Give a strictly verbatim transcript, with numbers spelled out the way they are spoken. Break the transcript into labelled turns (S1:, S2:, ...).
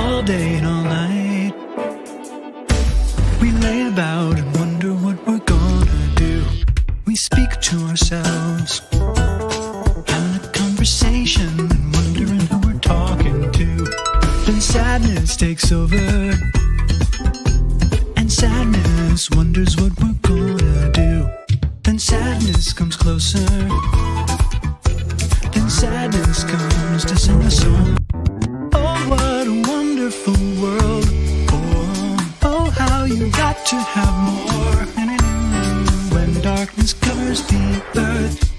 S1: all day and all night. We lay about and wonder what we're gonna do. We speak to ourselves, having a conversation and wondering who we're talking to. Then sadness takes over, and sadness wonders what we're gonna do. Then sadness comes closer, then sadness comes to sing a song. Oh, what a wonderful world. Oh, oh, how you got to have more. When darkness covers the earth,